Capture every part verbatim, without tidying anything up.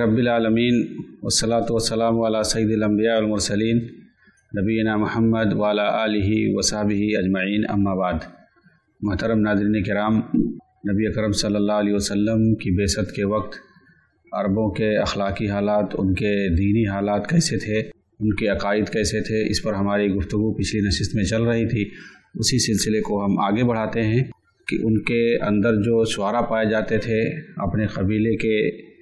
रब्बिल आलमीन वस्सलातु वस्सलामु अला सय्यिदिल अंबिया वल मुरसलीन नबीना मुहम्मद व अला आलिहि व सहबिहि अजमईन अम्मा बाद। मोहतरम नाज़रीन किराम, नबी अकरम सल्लल्लाहु अलैहि वसल्लम की बेसत के वक्त अरबों के अखलाकी हालात, उनके दीनी हालात कैसे थे, उनके अकायद कैसे थे, इस पर हमारी गुफ्तगू पिछली नशिस्त में चल रही थी। उसी सिलसिले को हम आगे बढ़ाते हैं कि उनके अंदर जो शुआरा पाए जाते थे, अपने कबीले के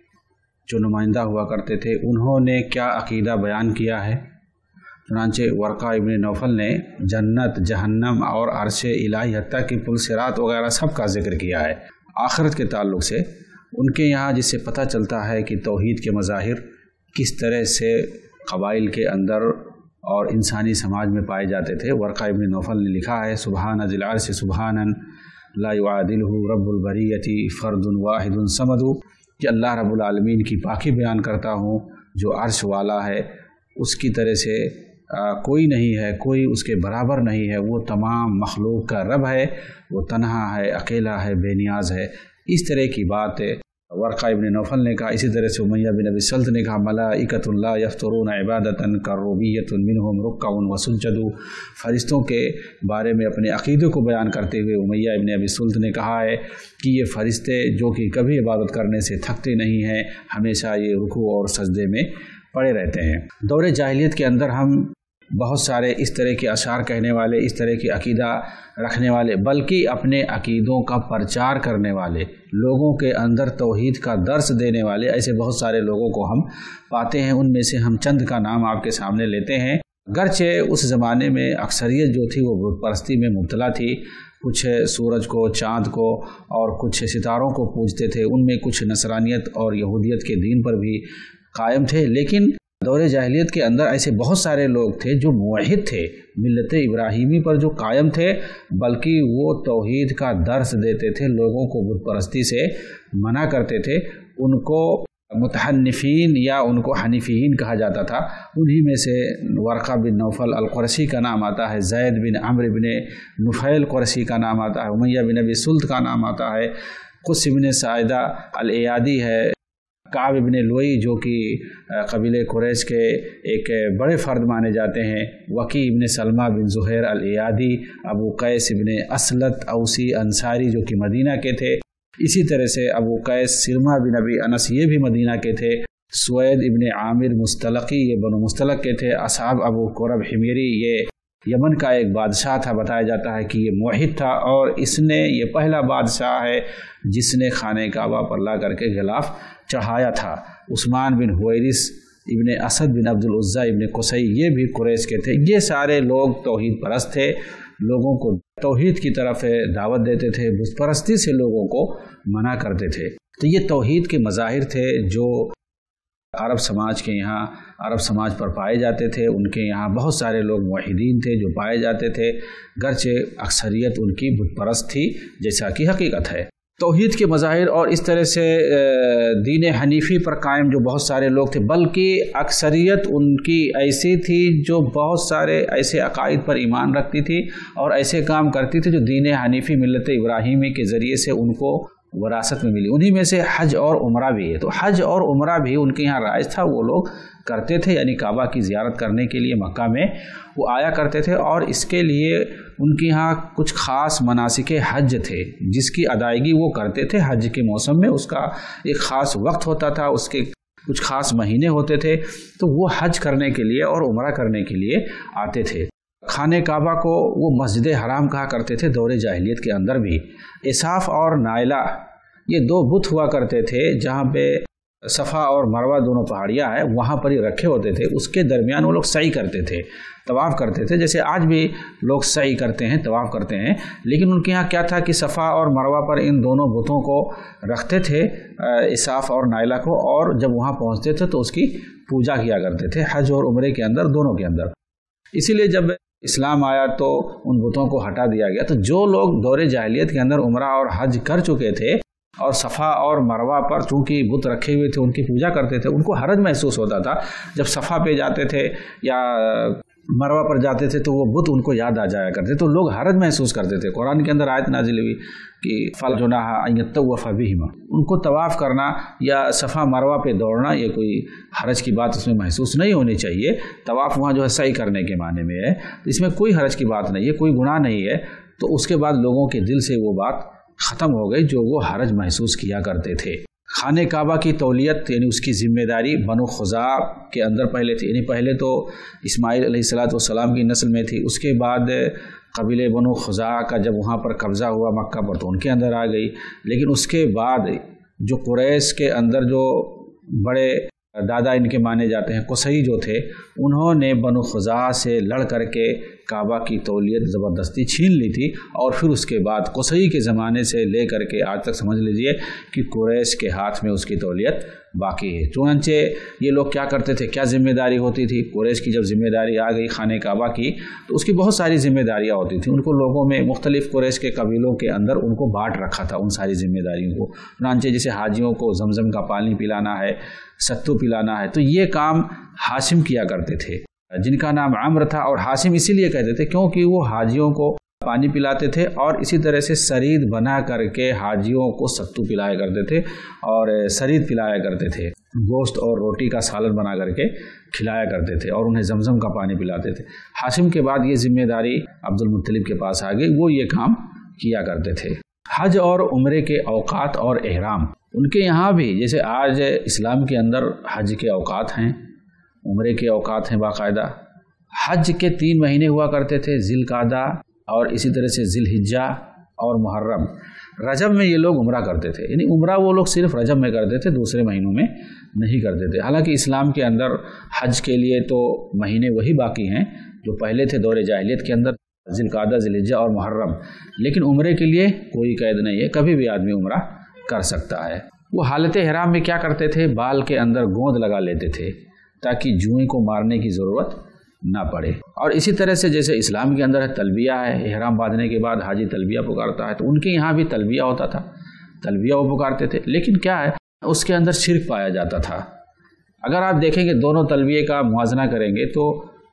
जो नुमाइंदा हुआ करते थे, उन्होंने क्या अक़ीदा बयान किया है। चुनांचे वर्क़ा इब्न नौफल ने जन्नत, जहन्नम और अर्श इलाही हत्ता की पुल सिरात वगैरह सब का जिक्र किया है आखिरत के ताल्लुक़ से। उनके यहाँ जिससे पता चलता है कि तौहीद के मज़ाहिर किस तरह से क़बाइल के अंदर और इंसानी समाज में पाए जाते थे। वर्क़ा इब्न नौफल ने लिखा है, सुबहान ज़िल अर्श सुबहानन ला युआदिलहु रब्बुल बरियति फर्दुन वाहिदुन समदु, कि अल्लाह रब्बुल आलमीन की पाकी बयान करता हूँ जो अर्श वाला है, उसकी तरह से आ, कोई नहीं है, कोई उसके बराबर नहीं है। वो तमाम मखलूक का रब है, वो तन्हा है, अकेला है, बेनियाज है। इस तरह की बात वर्क़ा इब्न नौफल ने कहा। इसी तरह से उमय्या बिन अबी सल्त ने कहा, मलाइकतुन ला यफ्तरून इबादतन कर्रुबिय्यतुन मिनहुम रुक्अउन व सुज्जदु। फरिश्तों के बारे में अपने अक़ीदे को बयान करते हुए उमय्या इब्न अबी सल्त ने कहा है कि ये फरिश्ते जो कि कभी इबादत करने से थकते नहीं हैं, हमेशा ये रुकू और सजदे में पड़े रहते हैं। दौरे जाहिलियत के अंदर हम बहुत सारे इस तरह के अशार कहने वाले, इस तरह की अक़ीदा रखने वाले, बल्कि अपने अक़ीदों का प्रचार करने वाले, लोगों के अंदर तौहीद का दर्स देने वाले, ऐसे बहुत सारे लोगों को हम पाते हैं। उनमें से हम चंद का नाम आपके सामने लेते हैं। गरचे उस ज़माने में अक्सरियत जो थी वो बुत परस्ती में मुब्तला थी। कुछ सूरज को, चाँद को और कुछ सितारों को पूजते थे। उनमें कुछ नसरानियत और यहूदियत के दीन पर भी कायम थे। लेकिन दौरे जाहिलियत के अंदर ऐसे बहुत सारे लोग थे जो मुवहिद थे, मिल्लत इब्राहीमी पर जो कायम थे, बल्कि वो तौहीद का दर्स देते थे, लोगों को बुत परस्ती से मना करते थे। उनको मुतहन्निफीन या उनको हनीफीन कहा जाता था। उन्हीं में से वर्क़ा बिन नौफल अल क़ुरशी का नाम आता है, ज़ैद बिन अम्र बिन नुफ़ैल क़ुरशी का नाम आता है, उमय्या बिन अबी सुल्त का नाम आता है, क़ुस बिन साइदा अल इयादी है, काब इब्न लुई जो कि कबीले कुरैश के एक बड़े फ़र्द माने जाते हैं, वकी इब्न सलमा बिन ज़ुहैर अल इयादी, अबू कैस इब्न असलत औसी अंसारी जो कि मदीना के थे। इसी तरह से अबू कैस सिरमा बिन अबी अनस ये भी मदीना के थे। सुवैद इब्न आमिर मुस्तलक़ी ये बनु मुस्तलक़ के थे। असहाब अबू कुरब हिमेरी ये यमन का एक बादशाह था। बताया जाता है कि ये मुवहिद था और इसने ये पहला बादशाह है जिसने खाने काबा पर ला करके गिलाफ चढ़ाया था। उस्मान बिन हुवैरिस इब्न असद बिन अब्दुल उज़्ज़ा इब्न कुसई ये भी कुरैश के थे। ये सारे लोग तौहीद परस्त थे, लोगों को तौहीद की तरफ दावत देते थे, बुत परस्ती से लोगों को मना करते थे। तो ये तौहीद के मज़ाहिर थे जो अरब समाज के यहाँ अरब समाज पर पाए जाते थे। उनके यहाँ बहुत सारे लोग मुवहिदीन थे जो पाए जाते थे, गरचे अक्सरियत उनकी बुत परस्त थी, जैसा कि हकीकत है। तौहीद के मज़ाहिर और इस तरह से दीन हनीफी पर कायम जो बहुत सारे लोग थे, बल्कि अक्सरियत उनकी ऐसी थी जो बहुत सारे ऐसे अकायद पर ईमान रखती थी और ऐसे काम करती थी जो दीन हनीफी मिल्लत इब्राहीमी के ज़रिए से उनको वरासत में मिली। उन्हीं में से हज और उम्रा भी है। तो हज और उम्रा भी उनके यहाँ राइज था, वो लोग करते थे, यानी काबा की ज़ियारत करने के लिए मक्का में वो आया करते थे। और इसके लिए उनके यहाँ कुछ ख़ास मनासिक हज थे जिसकी अदायगी वो करते थे हज के मौसम में। उसका एक ख़ास वक्त होता था, उसके कुछ ख़ास महीने होते थे, तो वो हज करने के लिए और उम्रा करने के लिए आते थे। खाने काबा को वो मस्जिद हराम कहा करते थे। दौरे जाहिलियत के अंदर भी इसाफ और नाइला ये दो बुत हुआ करते थे, जहाँ पे सफ़ा और मरवा दोनों पहाड़ियाँ हैं, वहाँ पर ही रखे होते थे। उसके दरमियान वो लोग सई करते थे, तवाफ़ करते थे, जैसे आज भी लोग सई करते हैं, तवाफ़ करते हैं। लेकिन उनके यहाँ क्या था कि सफ़ा और मरवा पर इन दोनों बुतों को रखते थे, इसाफ और नाइला को, और जब वहाँ पहुँचते थे तो उसकी पूजा किया करते थे, हज और उम्रे के अंदर, दोनों के अंदर। इसीलिए जब इस्लाम आया तो उन बुतों को हटा दिया गया। तो जो लोग दौरे जाहिलियत के अंदर उम्रा और हज कर चुके थे और सफ़ा और मरवा पर चूँकि बुत रखे हुए थे, उनकी पूजा करते थे, उनको हरज महसूस होता था। जब सफ़ा पे जाते थे या मरवा पर जाते थे तो वो बुत उनको याद आ जाया करते, तो लोग हरज महसूस करते थे। कुरान के अंदर आयत नाजिल हुई कि फल जुनाहा अन यतवफ़ बिहिमा, उनको तवाफ़ करना या सफ़ा मरवा पे दौड़ना ये कोई हरज की बात उसमें महसूस नहीं होनी चाहिए। तवाफ़ वहाँ जो है सही करने के माने में है, इसमें कोई हरज की बात नहीं है, कोई गुनाह नहीं है। तो उसके बाद लोगों के दिल से वो बात ख़त्म हो गई जो वो हरज महसूस किया करते थे। खाने काबा की तौलियत यानी उसकी ज़िम्मेदारी बनु खुज़ा के अंदर पहले थी, यानी पहले तो इस्माइल अलैहिस्सलातु वस्सलाम की नस्ल में थी, उसके बाद कबीले बनु खुज़ा का जब वहाँ पर कब्ज़ा हुआ मक्का पर तो उनके अंदर आ गई। लेकिन उसके बाद जो कुरैश के अंदर जो बड़े दादा इनके माने जाते हैं कुसई जो थे, उन्होंने बनु खुज़ा से लड़ करके काबा की तौलियत ज़बरदस्ती छीन ली थी। और फिर उसके बाद कुसई के ज़माने से ले करके आज तक समझ लीजिए कि कुरैश के हाथ में उसकी तौलियत बाकी है। चुनांचे ये लोग क्या करते थे, क्या ज़िम्मेदारी होती थी, कुरैश की जब ज़िम्मेदारी आ गई खाने काबा की तो उसकी बहुत सारी ज़िम्मेदारियाँ होती थी। उनको लोगों में मुख्तलिफ़ कुरैश के कबीलों के अंदर उनको बांट रखा था उन सारी ज़िम्मेदारियों को। चुनांचे जैसे हाजियों को जमज़म का पानी पिलाना है, सत्तू पिलाना है, तो ये काम हाशिम किया करते थे, जिनका नाम अम्र था। और हाशिम इसीलिए कहते थे क्योंकि वो हाजियों को पानी पिलाते थे और इसी तरह से सरीद बना करके हाजियों को सत्तू पिलाया करते थे और सरीद पिलाया करते थे, गोश्त और रोटी का सालन बना करके खिलाया करते थे और उन्हें जमजम का पानी पिलाते थे। हाशिम के बाद ये जिम्मेदारी अब्दुल मुत्तलिब के पास आ गई, वो ये काम किया करते थे। हज और उम्रे के औकात और एहराम उनके यहाँ भी, जैसे आज इस्लाम के अंदर हज के औकात हैं, उम्रे के औकात हैं बाकायदा। हज के तीन महीने हुआ करते थे, ज़िलक़ादा और इसी तरह से ज़िलहिज्जा और मुहर्रम। रजब में ये लोग उम्रा करते थे, यानी उम्रा वो लोग सिर्फ रजब में करते थे, दूसरे महीनों में नहीं करते थे। हालांकि इस्लाम के अंदर हज के लिए तो महीने वही बाकी हैं जो पहले थे दौरे जाहिलियत के अंदर, ज़िलक़ादा, ज़िलहिज्जा और मुहर्रम। लेकिन उम्रे के लिए कोई कैद नहीं है, कभी भी आदमी उम्रा कर सकता है। वो हालत एहराम में क्या करते थे, बाल के अंदर गोंद लगा लेते थे ताकि जुएं को मारने की ज़रूरत ना पड़े। और इसी तरह से जैसे इस्लाम के अंदर तलबिया है, एहराम बांधने के बाद हाजी तलबिया पुकारता है, तो उनके यहाँ भी तलबिया होता था, तलबिया वो पुकारते थे। लेकिन क्या है, उसके अंदर शिर्क पाया जाता था। अगर आप देखेंगे दोनों तलबिया का मुआजना करेंगे तो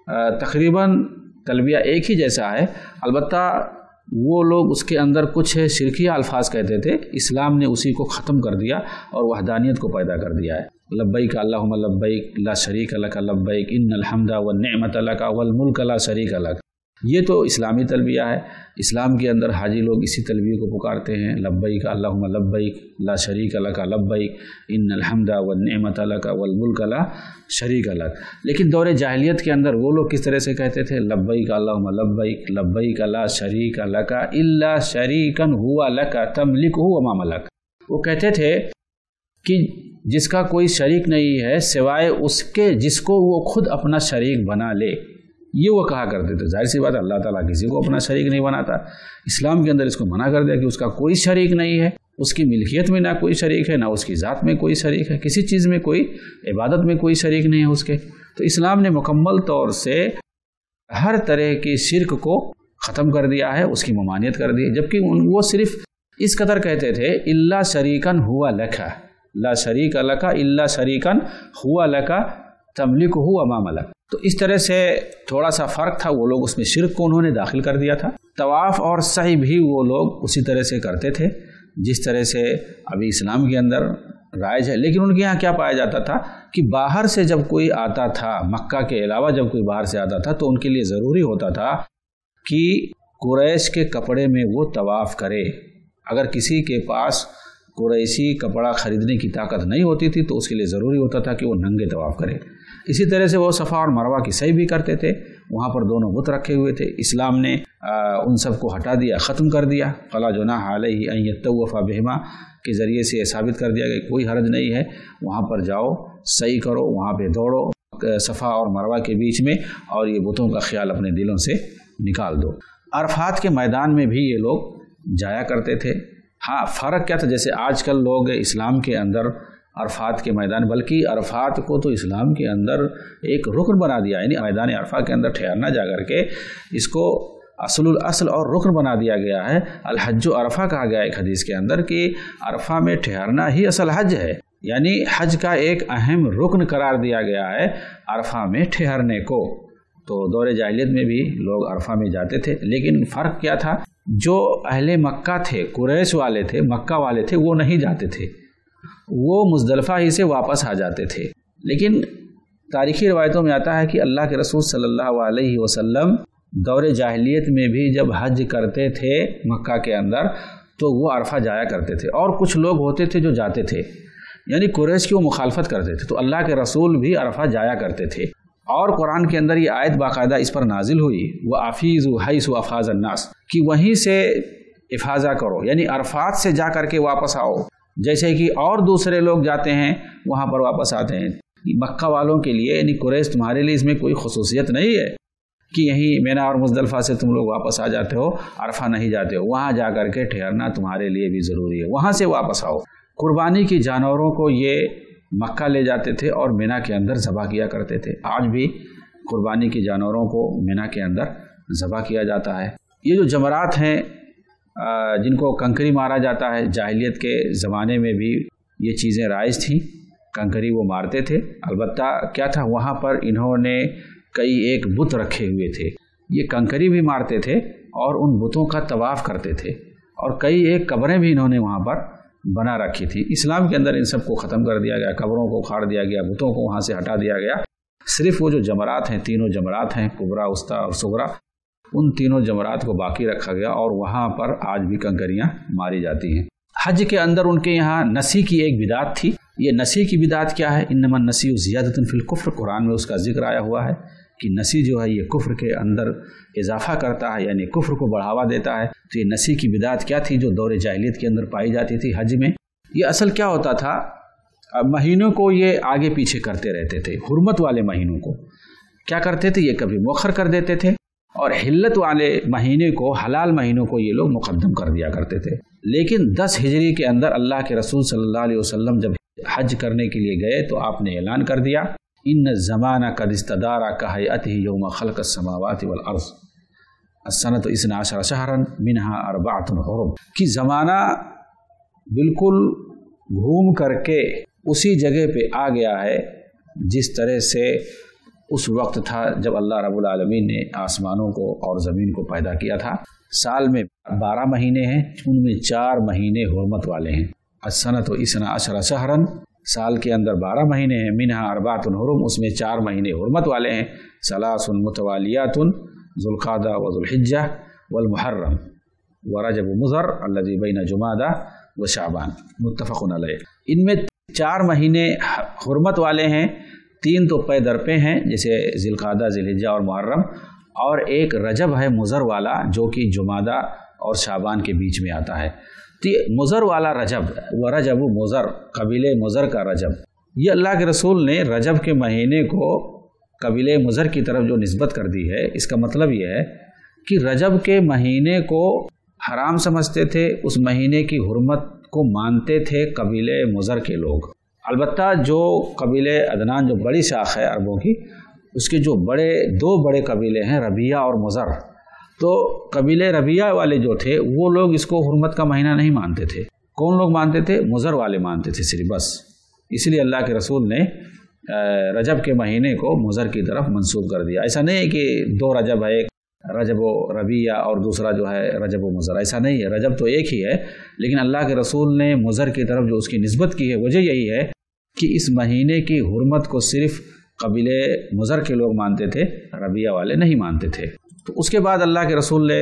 तकरीबन तलबिया एक ही जैसा है, अलबत्ता वो लोग उसके अंदर कुछ शिरकिया अल्फाज कहते थे, इस्लाम ने उसी को ख़त्म कर दिया और वहदानियत को पैदा कर दिया है। लब्बैक अल्लाहुम्मा लब्बैक ला शरीक लक लब्बैक इन्नल हम्दा वन निअमत लक वल मुल्क ला शरीक लक, ये तो इस्लामी तलबिया है। इस्लाम के अंदर हाजी लोग इसी तलबिया को पुकारते हैं, लब्बैक अल्लाहुम्मा लब्बैक ला शरीक लक लब्बैक इन्नल हम्दा वन निअमत लक वल मुल्क ला शरीक लक। लेकिन दौरे जाहिलियत के अंदर वो लोग किस तरह से कहते थे, लब्बैक अल्लाहुम्मा लब्बैक लब्बैक ला शरीक लक इल्ला शरीकन हुवा लक तमलिकुहु व मा मलक। वो कहते थे कि जिसका कोई शरीक नहीं है सिवाय उसके जिसको वो खुद अपना शरीक बना ले, ये वो कहा करते थे। जाहिर सी बात है अल्लाह ताला किसी को अपना शरीक नहीं बनाता। इस्लाम के अंदर इसको मना कर दिया कि उसका कोई शरीक नहीं है, उसकी मिल्कियत में ना कोई शरीक है, ना उसकी ज़ात में कोई शरीक है, किसी चीज़ में कोई इबादत में कोई शरीक नहीं है उसके। तो इस्लाम ने मुकम्मल तौर से हर तरह की शिरक को ख़त्म कर दिया है, उसकी ममानियत कर दी है। जबकि वो सिर्फ इस कदर कहते थे, इल्ला शरीकन हुआ लका ला शरीक लका इल्ला शरीकन हुआ लका तमलिकुहु व मा मलक। तो इस तरह से थोड़ा सा फ़र्क था, वो लोग उसमें शिरक को उन्होंने दाखिल कर दिया था। तवाफ़ और सही भी वो लोग उसी तरह से करते थे जिस तरह से अभी इस्लाम के अंदर राइज है। लेकिन उनके यहाँ क्या पाया जाता था कि बाहर से जब कोई आता था, मक्का के अलावा जब कोई बाहर से आता था तो उनके लिए ज़रूरी होता था कि कुरैश के कपड़े में वो तवाफ़ करे। अगर किसी के पास कुरैशी कपड़ा ख़रीदने की ताकत नहीं होती थी तो उसके लिए ज़रूरी होता था कि वो नंगे तवाफ़ करे। इसी तरह से वो सफ़ा और मरवा की सही भी करते थे, वहाँ पर दोनों बुत रखे हुए थे। इस्लाम ने आ, उन सब को हटा दिया, ख़त्म कर दिया। फ़ला जुनाह अलैहि अन यतवफ़ बिहिमा के ज़रिए से साबित कर दिया कि कोई हरज नहीं है, वहाँ पर जाओ, सही करो, वहाँ पे दौड़ो सफ़ा और मरवा के बीच में, और ये बुतों का ख्याल अपने दिलों से निकाल दो। अरफात के मैदान में भी ये लोग जाया करते थे। हाँ, फ़र्क क्या था, जैसे आजकल लोग इस्लाम के अंदर अरफात के मैदान, बल्कि अरफात को तो इस्लाम के अंदर एक रुकन बना दिया, यानी मैदान अरफा के अंदर ठहरना जा कर के इसको असलुल असल और रुकन बना दिया गया है। अल हज्जु अरफा कहा गया एक हदीस के अंदर कि अरफा में ठहरना ही असल हज है, यानी हज का एक अहम रुकन करार दिया गया है अरफा में ठहरने को। تو دور جاہلیت میں بھی لوگ عرفہ میں جاتے تھے، لیکن فرق کیا تھا، جو اہل مکہ تھے، قریش والے تھے، مکہ والے تھے، وہ نہیں جاتے تھے، وہ مزدلفہ ہی سے واپس آ جاتے تھے۔ لیکن تاریخی روایتوں میں آتا ہے کہ اللہ کے رسول صلی اللہ علیہ وسلم دور جاہلیت میں بھی جب حج کرتے تھے مکہ کے اندر تو وہ عرفہ جایا کرتے تھے، اور کچھ لوگ ہوتے تھے جو جاتے تھے، یعنی قریش کی وہ مخالفت کرتے تھے، تو اللہ کے رسول بھی عرفہ جایا کرتے تھے۔ اور قرآن کے اندر یہ آیت باقاعدہ اس پر نازل ہوئی، وَأَفِيضُوا حَيْثُ أَفَاضَ النَّاسُ، کہ وہیں سے افاظہ کرو، یعنی عرفات سے جا کر کے واپس آؤ، جیسے کہ اور دوسرے لوگ جاتے ہیں وہاں پر واپس آتے ہیں۔ مکہ والوں کے لیے یعنی قریش تمہارے لیے اس میں کوئی خصوصیت نہیں ہے کہ یہیں مینا اور مزدلفہ سے تم لوگ واپس آ جاتے ہو، عرفہ نہیں جاتے ہو، وہاں جا کر کے ٹھہرنا تمہارے لیے بھی ضروری ہے، وہاں سے واپس آؤ۔ قربانی کی جانوروں کو یہ مکہ لے جاتے تھے اور مینا کے اندر ذبح کیا کرتے تھے۔ آج بھی قربانی کی جانوروں کو مینا کے اندر ذبح کیا جاتا ہے۔ یہ جو جمرات ہیں جن کو کنکری مارا جاتا ہے، جاہلیت کے زمانے میں بھی یہ چیزیں رائج تھیں، کنکری وہ مارتے تھے۔ البتہ کیا تھا، وہاں پر انہوں نے کئی ایک بت رکھے ہوئے تھے، یہ کنکری بھی مارتے تھے اور ان بتوں کا طواف کرتے تھے، اور کئی ایک قبریں بھی انہوں نے وہاں پر بنا رکھی تھی۔ اسلام کے اندر ان سب کو ختم کر دیا گیا، قبروں کو اکھاڑ دیا گیا، بتوں کو وہاں سے ہٹا دیا گیا۔ صرف وہ جو جمرات ہیں، تینوں جمرات ہیں، کبریٰ، وسطیٰ اور صغریٰ، ان تینوں جمرات کو باقی رکھا گیا، اور وہاں پر آج بھی کنکریاں ماری جاتی ہیں۔ حج کے اندر ان کے یہاں نسی کی ایک بدعت تھی۔ یہ نسی کی بدعت کیا ہے؟ انما النسی زیادۃ فی الکفر، قرآن میں اس کا ذکر آیا ہوا ہے کہ نسی جو ہے یہ کفر کے اندر اضافہ کرتا ہے، یعنی کفر کو بڑھاوا دیتا ہے۔ تو یہ نسی کی بدعت کیا تھی جو دور جاہلیت کے اندر پائی جاتی تھی حج میں؟ یہ اصل کیا ہوتا تھا، مہینوں کو یہ آگے پیچھے کرتے رہتے تھے۔ حرمت والے مہینوں کو کیا کرتے تھے، یہ کبھی مؤخر کر دیتے تھے، اور حلت والے مہینے کو، حلال مہینوں کو یہ لوگ مقدم کر دیا کرتے تھے۔ لیکن دس ہجری کے اندر اللہ کے رسول صلی اللہ علیہ وسلم جب حج کرنے کے لیے گئے تو آپ نے اعلان کر دیا، ان الزمان قد استدار کہیئتہ یوم خلق السماوات والارض السنۃ اثنا عشر شہرا منہا اربعۃ حرم، کہ زمانہ بالکل گھوم کر کے اسی جگہ پہ آ گیا ہے جس طرح سے اس وقت تھا جب اللہ رب العالمین نے آسمانوں کو اور زمین کو پیدا کیا تھا۔ سال میں بارہ مہینے ہیں، ان میں چار مہینے حرمت والے ہیں۔ السنۃ اثنا عشر شہرا، سال کے اندر بارہ مہینے ہیں، منہا اربعۃ حرم، اس میں چار مہینے حرمت والے ہیں، ثلاث متوالیات ذوالقعدہ وذوالحجہ والمحرم ورجب مضر الذی بین جمادہ وشعبان، متفق علیہ۔ ان میں چار مہینے حرمت والے ہیں، تین تو پے در پہ ہیں جیسے ذوالقعدہ، ذوالحجہ اور محرم، اور ایک رجب ہے مضر والا جو کہ جمادہ اور شعبان کے بیچ میں آتا ہے۔ تو یہ مضر والا رجب، ورجب مضر، قبیلہ مضر کا رجب، یہ اللہ کے رسول نے رجب کے مہینے کو قبیلہ مضر کی طرف جو نسبت کر دی ہے، اس کا مطلب یہ ہے کہ رجب کے مہینے کو حرام سمجھتے تھے، اس مہینے کی حرمت کو مانتے تھے قبیلہ مضر کے لوگ۔ البتہ جو قبیلہ عدنان جو بڑی شاخ ہے عربوں کی، اس کے جو بڑے دو بڑے قبیلے ہیں، ربیہ اور مضر، تو قبیلہ ربیہ والے جو تھے وہ لوگ اس کو حرمت کا مہینہ نہیں مانتے تھے۔ کون لوگ مانتے تھے؟ مضر والے مانتے تھے صرف، بس اس لیے اللہ کے رسول نے رجب کے مہینے کو مضر کی طرف منسوب کر دیا۔ ایسا نہیں ہے کہ دو رجب ہے، ایک رجب و ربیہ اور دوسرا جو ہے رجب و مضر، ایسا نہیں ہے، رجب تو ایک ہی ہے، لیکن اللہ کے رسول نے مضر کی طرف جو اس کی نسبت کی ہے وجہ یہی ہے کہ اس مہینے کی حرمت کو صرف قبیلہ مضر کے لوگ مانتے تھے، ربیہ والے نہیں مانتے تھے۔ تو اس کے بعد اللہ کے رسول نے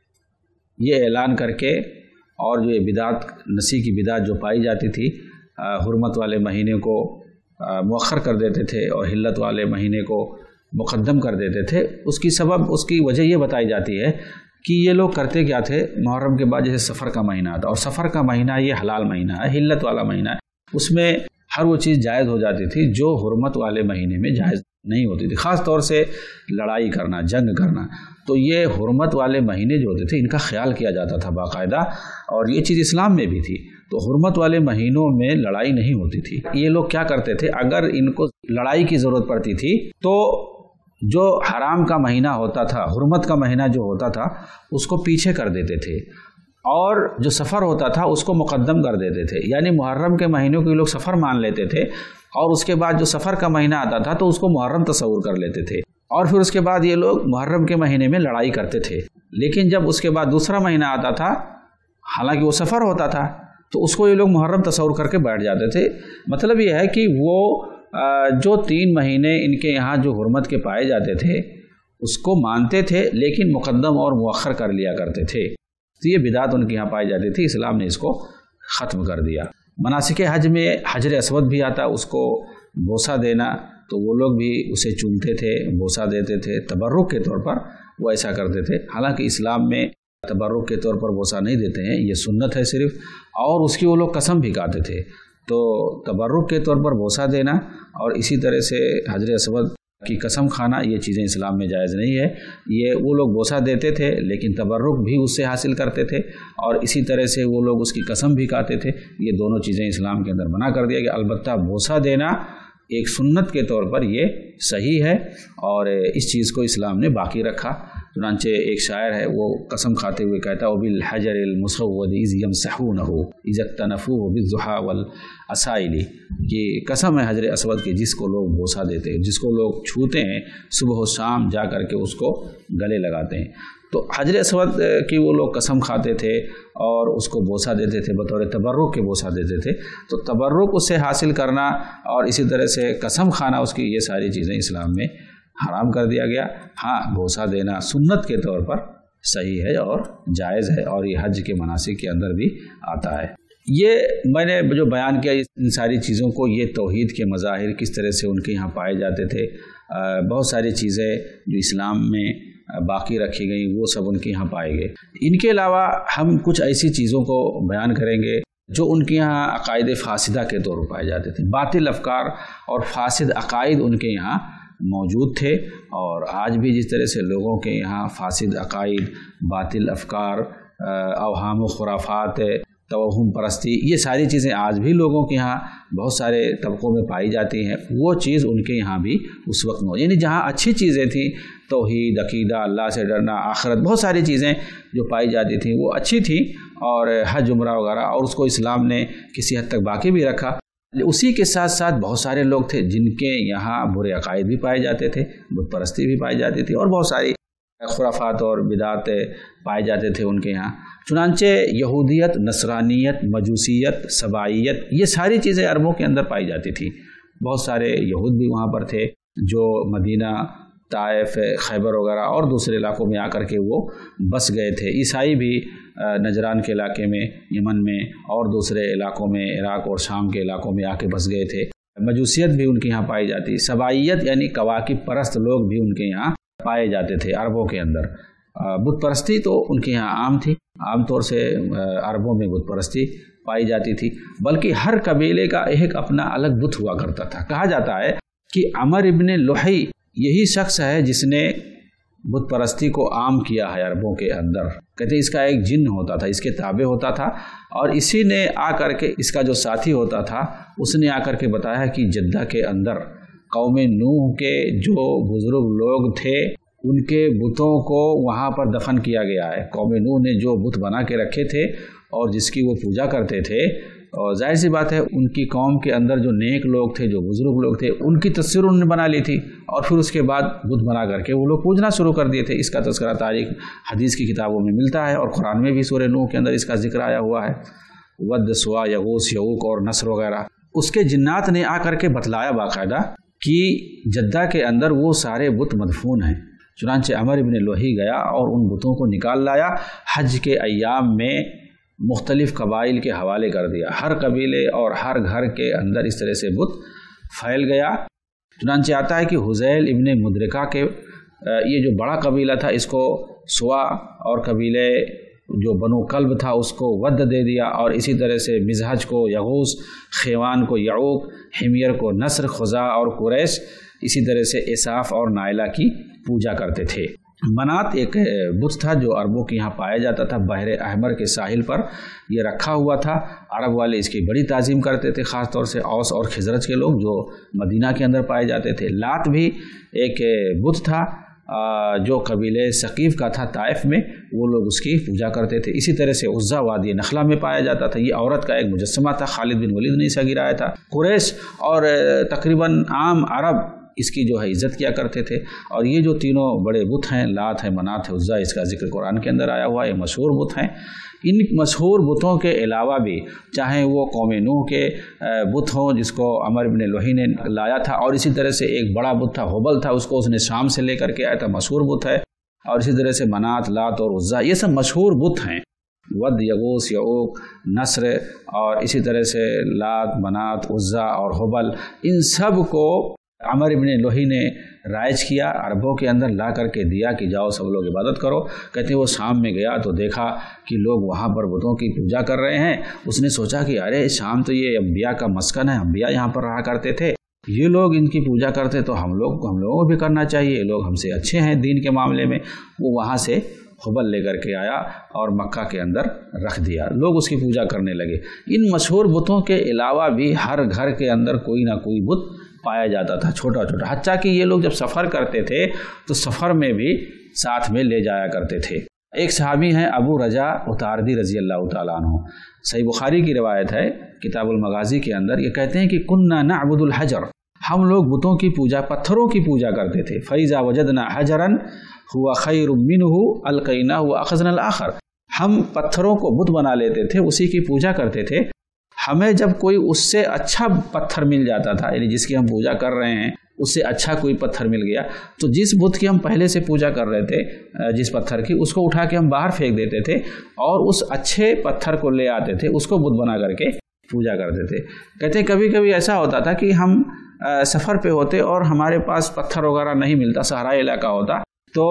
یہ اعلان کر کے، اور جو یہ بدعت، نسی کی بدعت جو پائی جاتی تھی، حرمت والے مہینے کو مؤخر کر دیتے تھے اور حلت والے مہینے کو مقدم کر دیتے تھے، اس کی سبب، اس کی وجہ یہ بتائی جاتی ہے کہ یہ لوگ کرتے کیا تھے، محرم کے بعد جیسے سفر کا مہینہ آتا، اور سفر کا مہینہ یہ حلال مہینہ ہے، حلت والا مہینہ ہے، اس میں ہر وہ چیز جائز ہو جاتی تھی جو حرمت والے مہینے میں جائز نہیں ہوتی تھی، خاص طور سے لڑائی کرنا، جنگ کرنا۔ تو یہ حرمت والے مہینے جو ہوتے تھے ان کا خیال کیا جاتا تھا باقاعدہ، اور یہ چیز اسلام میں بھی تھی۔ تو حرمت والے مہینوں میں لڑائی نہیں ہوتی تھی۔ یہ لوگ کیا کرتے تھے، اگر ان کو لڑائی کی ضرورت پڑتی تھی تو جو حرام کا مہینہ ہوتا تھا، حرمت کا مہینہ جو ہوتا تھا، اس کو پیچھے کر دیتے تھے، اور جو سفر ہوتا تھا اس کو مقدم کر دیتے تھے۔ یعنی محرم کے مہینوں کو یہ لوگ سفر مان لیتے تھے، اور اس کے بعد جو سفر کا مہینہ آتا تھا تو اس کو محرم تصور کر لیتے تھے۔ اور پھر اس کے بعد یہ لوگ محرم کے مہینے میں لڑائی کرتے تھے، لیکن جب اس کے بعد دوسرا مہینہ آتا تھا، حالانکہ وہ سفر ہوتا تھا، تو اس کو یہ لوگ محرم تصور کر کے بیٹھ جاتے تھے۔ مطلب یہ ہے کہ وہ جو تین مہینے ان کے یہاں جو حرمت کے پائے جاتے تھے اس کو مانتے تھے، لیکن مقدم اور مؤخر کر لیا کرتے تھے۔ تو یہ بدعت ان کے یہاں پائی جاتی تھی، اسلام نے اس کو ختم کر دیا۔ مناسک حج میں حجر اسود بھی آتا، اس کو بوسہ دینا، تو وہ لوگ بھی اسے چومتے تھے، بوسہ دیتے تھے، تبرک کے طور پر وہ ایسا کرتے تھے۔ حالانکہ اسلام میں تبرک کے طور پر بوسہ نہیں دیتے ہیں، یہ سنت ہے صرف، اور اس کی وہ لوگ قسم بھی کھاتے تھے۔ تو تبرک کے طور پر بوسہ دینا اور اسی طرح سے حجر اسود کی قسم کھانا، یہ چیزیں اسلام میں جائز نہیں ہے۔ یہ وہ لوگ بوسہ دیتے تھے لیکن تبرک بھی اس سے حاصل کرتے تھے، اور اسی طرح سے وہ لوگ اس کی قسم بھی کھاتے تھے۔ یہ دونوں چیزیں اسلام کے اندر منع کر دیا گیا۔ البتہ بوسہ دینا ایک سنت کے طور پر یہ صحیح ہے، اور اس چیز کو اسلام نے باقی رکھا۔ چنانچہ ایک شاعر ہے، وہ قسم کھاتے ہوئے کہتا ہے وَبِالْحَجَرِ الْمُسَوَّدِ إِذْ يَمْسَحُونَهُ إِذَا اكْتَنَفُوهُ بِالضُّحَىٰ وَالْأَصَائِلِ، کہ قسم ہے حجر اسود کی جس کو لوگ بوسہ دیتے ہیں، جس کو لوگ چھوتے ہیں، صبح و شام جا کر کے اس کو گلے لگاتے ہیں۔ تو حجر اسود کی وہ لوگ قسم کھاتے تھے اور اس کو بوسہ دیتے تھے، بطور تبرک کے بوسہ دیتے تھے۔ تو تبرک اس سے حاصل کرنا اور اسی طرح سے قسم کھانا، اس کی یہ ساری چیزیں اسلام میں حرام کر دیا گیا۔ ہاں، بوسہ دینا سنت کے طور پر صحیح ہے اور جائز ہے، اور یہ حج کے مناسک کے اندر بھی آتا ہے۔ یہ میں نے جو بیان کیا ان ساری چیزوں کو، یہ توحید کے مظاہر کس طرح سے ان کے یہاں پائے جاتے تھے، بہت ساری چیزیں جو اسلام میں باقی رکھی گئیں وہ سب ان کے یہاں پائے گئے۔ ان کے علاوہ ہم کچھ ایسی چیزوں کو بیان کریں گے جو ان کے یہاں عقائد فاسدہ کے طور پر پائے جاتے تھے۔ باطل افکار اور فاسد عقائد ان کے یہاں موجود تھے، اور آج بھی جس طرح سے لوگوں کے یہاں فاسد عقائد، باطل افکار، اوہام و خرافات، توہم پرستی، یہ ساری چیزیں آج بھی لوگوں کے یہاں بہت سارے طبقوں میں پائی جاتی ہیں، وہ چیز ان کے یہاں بھی اس وقت موجود، یعنی جہاں اچھی چیزیں تھیں، توحید، عقیدہ، اللہ سے ڈرنا، آخرت، بہت ساری چیزیں جو پائی جاتی تھیں وہ اچھی تھیں، اور حج عمرہ وغیرہ، اور اس کو اسلام نے کسی حد تک باقی بھی رکھا۔ اسی کے ساتھ ساتھ بہت سارے لوگ تھے جن کے یہاں برے عقائد بھی پائے جاتے تھے، بت پرستی بھی پائی جاتی تھی، اور بہت ساری خرافات اور بدعات پائے جاتے تھے ان کے یہاں۔ چنانچہ یہودیت، نصرانیت، مجوسیت، سبائیت، یہ ساری چیزیں عربوں کے اندر پائی جاتی تھی۔ بہت سارے یہود بھی وہاں پر تھے جو مدینہ، طائف، خیبر وغیرہ اور دوسرے علاقوں میں آ کر کے وہ بس گئے تھے۔ عیسائی بھی نجران کے علاقے میں، یمن میں اور دوسرے علاقوں میں، عراق اور شام کے علاقوں میں آ کے بس گئے تھے۔ مجوسیت بھی ان کے یہاں پائی جاتی، سبائیت یعنی کواکب پرست لوگ بھی ان کے یہاں پائے جاتے تھے عربوں کے اندر۔ بت پرستی تو ان کے یہاں عام تھی، عام طور سے عربوں میں بت پرستی پائی جاتی تھی، بلکہ ہر قبیلے کا ایک اپنا الگ بت ہوا کرتا تھا۔ کہا جاتا ہے کہ عمر ابن لحی یہی شخص ہے جس نے بت پرستی کو عام کیا ہے عربوں کے اندر۔ کہتے ہیں اس کا ایک جن ہوتا تھا، اس کے تابع ہوتا تھا، اور اسی نے آ کر کے، اس کا جو ساتھی ہوتا تھا اس نے آ کر کے بتایا کہ جدہ کے اندر قوم نوح کے جو بزرگ لوگ تھے ان کے بتوں کو وہاں پر دفن کیا گیا ہے۔ قوم نوح نے جو بت بنا کے رکھے تھے اور جس کی وہ پوجا کرتے تھے، اور ظاہر سی بات ہے ان کی قوم کے اندر جو نیک لوگ تھے، جو بزرگ لوگ تھے، ان کی تصویر انہوں نے بنا لی تھی، اور پھر اس کے بعد بت بنا کر کے وہ لوگ پوجنا شروع کر دیے تھے۔ اس کا تذکرہ تاریخ حدیث کی کتابوں میں ملتا ہے، اور قرآن میں بھی سورہ نوح کے اندر اس کا ذکر آیا ہوا ہے۔ ود، سوا، یغوث، یعوق اور نصر وغیرہ، اس کے جنات نے آ کر کے بتلایا باقاعدہ کہ جدہ کے اندر وہ سارے بت مدفون ہیں۔ چنانچہ عمر ابن لوہی گیا اور ان بتوں کو نکال لایا، حج کے ایام میں مختلف قبائل کے حوالے کر دیا۔ ہر قبیلے اور ہر گھر کے اندر اس طرح سے بت پھیل گیا۔ چنانچہ آتا ہے کہ حذیل ابن مدرکہ کے یہ جو بڑا قبیلہ تھا اس کو سوا، اور قبیلے جو بنو کلب تھا اس کو ود دے دیا، اور اسی طرح سے مزحج کو یغوث، خیوان کو یعوق، حمیر کو نصر، خزاع اور قریش، اسی طرح سے اصاف اور نائلہ کی پوجا کرتے تھے۔ منات ایک بت تھا جو عربوں کے یہاں پایا جاتا تھا، بحر احمر کے ساحل پر یہ رکھا ہوا تھا۔ عرب والے اس کی بڑی تعظیم کرتے تھے، خاص طور سے اوس اور خزرج کے لوگ جو مدینہ کے اندر پائے جاتے تھے۔ لات بھی ایک بت تھا جو قبیلے ثقیف کا تھا طائف میں، وہ لوگ اس کی پوجا کرتے تھے۔ اسی طرح سے عزا وادی نخلا میں پایا جاتا تھا، یہ عورت کا ایک مجسمہ تھا، خالد بن ولید نے اسے گرایا تھا۔ قریش اور تقریباً عام عرب اس کی جو ہے عزت کیا کرتے تھے۔ اور یہ جو تینوں بڑے بت ہیں، لات ہے، منات ہے، عزا، اس کا ذکر قرآن کے اندر آیا ہوا ہے، مشہور بت ہیں۔ ان مشہور بتوں کے علاوہ بھی چاہے وہ قوم نوح کے بت ہوں جس کو عمر بن لوہی نے لایا تھا، اور اسی طرح سے ایک بڑا بت تھا حبل تھا، اس کو اس نے شام سے لے کر کے آیا تھا، مشہور بت ہے۔ اور اسی طرح سے منات، لات اور عزا، یہ سب مشہور بت ہیں۔ ود، یغوث، یعوق، نصر، اور اسی طرح سے لات، منات، عزا اور حبل، ان سب کو عمر بن لوہی نے رائج کیا، عربوں کے اندر لا کر کے دیا کہ جاؤ سب لوگ عبادت کرو۔ کہتے ہیں وہ شام میں گیا تو دیکھا کہ لوگ وہاں پر بتوں کی پوجا کر رہے ہیں۔ اس نے سوچا کہ ارے شام تو یہ انبیاء کا مسکن ہے، انبیاء یہاں پر رہا کرتے تھے، یہ لوگ ان کی پوجا کرتے تو ہم لوگ ہم لوگوں کو بھی کرنا چاہیے، یہ لوگ ہم سے اچھے ہیں دین کے معاملے میں۔ وہ وہاں سے حبل لے کر کے آیا اور مکہ کے اندر رکھ دیا، لوگ اس کی پوجا کرنے لگے۔ ان مشہور بتوں کے علاوہ بھی ہر گھر کے اندر کوئی نہ کوئی بت پایا جاتا تھا، چھوٹا چھوٹا، حتیٰ کہ یہ لوگ جب سفر کرتے تھے تو سفر میں بھی ساتھ میں لے جایا کرتے تھے۔ ایک صحابی ہیں ابو رجا اتاردی رضی اللہ تعالیٰ عنہ، صحیح بخاری کی روایت ہے کتاب المغازی کے اندر، یہ کہتے ہیں کہ کننا نعبد الحجر، ہم لوگ بتوں کی پوجا، پتھروں کی پوجا کرتے تھے۔ فَإِذَا وَجَدْنَا حَجَرًا هُوَ خَيْرٌ مِّنْهُ أَلْقَيْنَاهُ وَأَخَذْنَا الْآخَرَ، ہم پتھروں کو بت بنا لیتے تھے، اسی کی پوجا کرتے تھے۔ ہمیں جب کوئی اس سے اچھا پتھر مل جاتا تھا، یعنی جس کی ہم پوجا کر رہے ہیں اس سے اچھا کوئی پتھر مل گیا تو جس بت کی ہم پہلے سے پوجا کر رہے تھے، جس پتھر کی، اس کو اٹھا کے ہم باہر پھینک دیتے تھے اور اس اچھے پتھر کو لے آتے تھے، اس کو بت بنا کر کے پوجا کرتے تھے۔ کہتے ہیں کبھی کبھی ایسا ہوتا تھا کہ ہم سفر پہ ہوتے اور ہمارے پاس پتھر وغیرہ نہیں ملتا، صحرائی علاقہ ہوتا، تو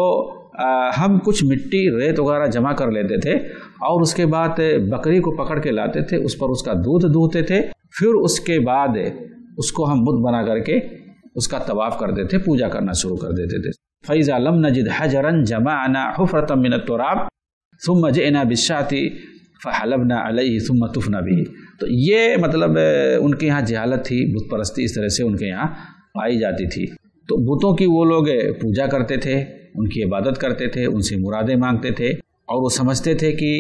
ہم کچھ مٹی، ریت وغیرہ جمع کر لیتے تھے اور اس کے بعد بکری کو پکڑ کے لاتے تھے، اس پر اس کا دودھ دوہتے تھے، پھر اس کے بعد اس کو ہم بت بنا کر کے اس کا طواف کرتے تھے، پوجا کرنا شروع کر دیتے تھے۔ فَإِذَا لَمْ نَجِدْ حَجَرًا جَمَعْنَا حُفْرَةً مِّنَ التُّرَابِ ثُمَّ جِئْنَا بِالشَّاةِ فَحَلَبْنَا عَلَيْهِ ثُمَّ طُفْنَا بِهِ۔ تو یہ مطلب ان کے یہاں جہالت تھی، بت پرستی اس طرح سے ان کے یہاں پائی جاتی تھی۔ تو بتوں کی وہ لوگ پوجا کرتے تھے، ان کی عبادت کرتے تھے، ان سے مرادیں مانگتے تھے، اور وہ سمجھتے تھے کہ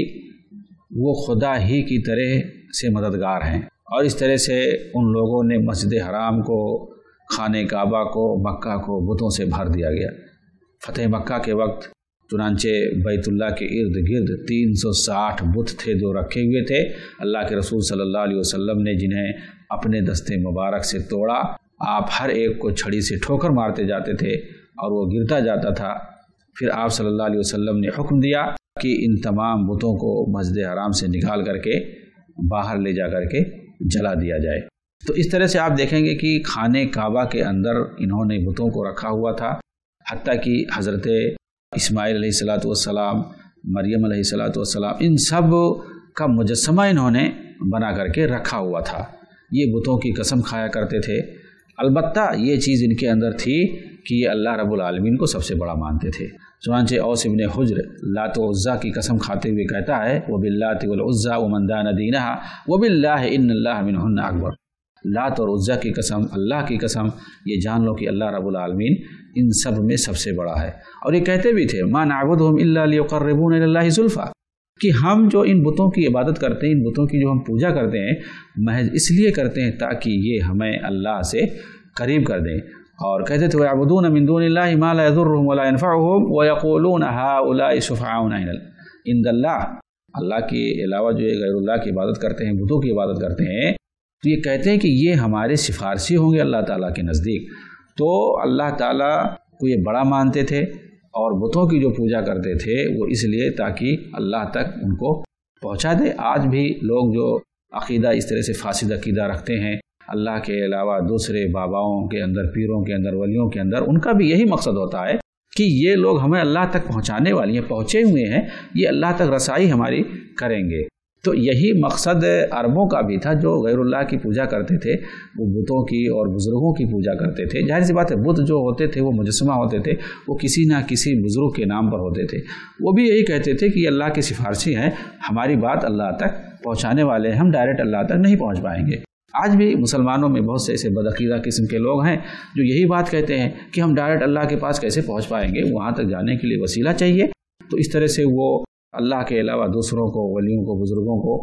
وہ خدا ہی کی طرح سے مددگار ہیں۔ اور اس طرح سے ان لوگوں نے مسجد حرام کو، خانہ کعبہ کو، مکہ کو بتوں سے بھر دیا گیا۔ فتح مکہ کے وقت چنانچہ بیت اللہ کے ارد گرد تین سو ساٹھ بت تھے جو رکھے ہوئے تھے، اللہ کے رسول صلی اللہ علیہ وسلم نے جنہیں اپنے دستے مبارک سے توڑا۔ آپ ہر ایک کو چھڑی سے ٹھوکر مارتے جاتے تھے اور وہ گرتا جاتا تھا۔ پھر آپ صلی اللہ علیہ وسلم نے حکم دیا کہ ان تمام بتوں کو مسجد حرام سے نکال کر کے باہر لے جا کر کے جلا دیا جائے۔ تو اس طرح سے آپ دیکھیں گے کہ خانہ کعبہ کے اندر انہوں نے بتوں کو رکھا ہوا تھا، حتیٰ کہ حضرت اسماعیل علیہ الصلاۃ والسلام، مریم علیہ الصلاۃ والسلام، ان سب کا مجسمہ انہوں نے بنا کر کے رکھا ہوا تھا۔ یہ بتوں کی قسم کھایا کرتے تھے، البتہ یہ چیز ان کے اندر تھی کہ یہ اللہ رب العالمین کو سب سے بڑا مانتے تھے۔ چنانچہ اوس ابن حجر لات و عزا کی قسم کھاتے ہوئے کہتا ہے وَبِاللَّاتِ وَالْعُزَّى وَمَنْ دَانَ دِينَهَا وَبِاللَّهِ إِنَّ اللَّهَ مِنْهُنَّ أَكْبَرُ۔ لات اور عزا کی قسم، اللہ کی قسم، یہ جان لو کہ اللہ رب العالمین ان سب میں سب سے بڑا ہے۔ اور یہ کہتے بھی تھے مَا نَعْبُدُهُمْ إِلَّا لِيُقَرِّبُونَ إِلَى اللَّهِ زُلْفَىٰ، کہ ہم جو ان بتوں کی عبادت کرتے ہیں، ان بتوں کی جو ہم پوجا کرتے ہیں، محض اس لیے کرتے ہیں تاکہ یہ ہمیں اللہ سے قریب کر دیں۔ اور کہتے تھے وَيَعْبُدُونَ مِن دُونِ اللَّهِ مَا لَا يَضُرُّهُمْ وَلَا يَنفَعُهُمْ وَيَقُولُونَ هَٰؤُلَاءِ شُفَعَاؤُنَا عِندَ اللَّهِ، اللہ کے علاوہ جو غیر اللہ کی عبادت کرتے ہیں، بتوں کی عبادت کرتے ہیں، تو یہ کہتے ہیں کہ یہ ہمارے سفارشی ہوں گے اللہ تعالیٰ کے نزدیک۔ تو اللہ تعالیٰ کو یہ بڑا مانتے تھے اور بتوں کی جو پوجا کرتے تھے وہ اس لیے تاکہ اللہ تک ان کو پہنچا دے۔ آج بھی لوگ جو عقیدہ اس طرح سے فاسد عقیدہ رکھتے ہیں اللہ کے علاوہ دوسرے باباؤں کے اندر، پیروں کے اندر، ولیوں کے اندر، ان کا بھی یہی مقصد ہوتا ہے کہ یہ لوگ ہمیں اللہ تک پہنچانے والی ہیں، پہنچے ہوئے ہیں، یہ اللہ تک رسائی ہماری کریں گے۔ تو یہی مقصد عربوں کا بھی تھا جو غیر اللہ کی پوجا کرتے تھے، وہ بتوں کی اور بزرگوں کی پوجا کرتے تھے۔ ظاہر سی بات ہے بت جو ہوتے تھے وہ مجسمہ ہوتے تھے، وہ کسی نہ کسی بزرگ کے نام پر ہوتے تھے، وہ بھی یہی کہتے تھے کہ یہ اللہ کے سفارشی ہیں، ہماری بات اللہ تک پہنچانے والے ہیں، ہم ڈائریکٹ اللہ تک نہیں پہنچ پائیں گے۔ آج بھی مسلمانوں میں بہت سے ایسے بدعقیدہ قسم کے لوگ ہیں جو یہی بات کہتے ہیں کہ ہم ڈائریکٹ اللہ کے پاس کیسے پہنچ پائیں گے، وہاں تک جانے کے لیے وسیلہ چاہیے۔ تو اس طرح سے وہ اللہ کے علاوہ دوسروں کو، ولیوں کو، بزرگوں کو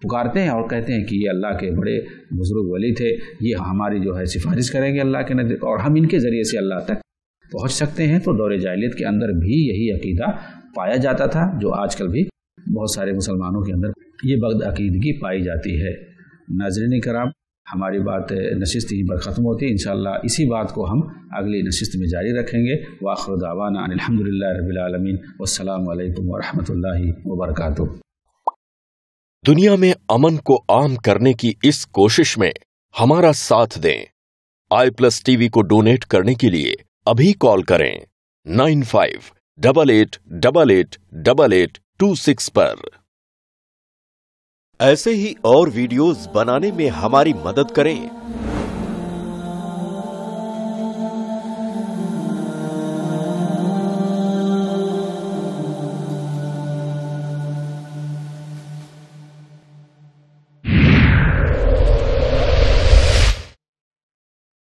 پکارتے ہیں اور کہتے ہیں کہ یہ اللہ کے بڑے بزرگ ولی تھے، یہ ہماری جو ہے سفارش کریں گے اللہ کے نزدیک اور ہم ان کے ذریعے سے اللہ تک پہنچ سکتے ہیں۔ تو دور جاہلیت کے اندر بھی یہی عقیدہ پایا جاتا تھا جو آج کل بھی بہت سارے مسلمانوں کے اندر یہ بد عقیدگی پائی جاتی ہے۔ ناظرین کرام، ہماری بات نشست یہیں پر ختم ہوتی ہے، انشاءاللہ اسی بات کو ہم اگلی نشست میں جاری رکھیں گے۔ وآخر دعوانا ان الحمدللہ رب العالمین، والسلام علیکم ورحمۃ اللہ وبرکاتہ۔ دنیا میں امن کو عام کرنے کی اس کوشش میں ہمارا ساتھ دیں۔ آئی پلس ٹی وی کو ڈونیٹ کرنے کے لیے ابھی کال کریں nine five double eight double eight double eight two six پر۔ ایسے ہی اور ویڈیوز بنانے میں ہماری مدد کریں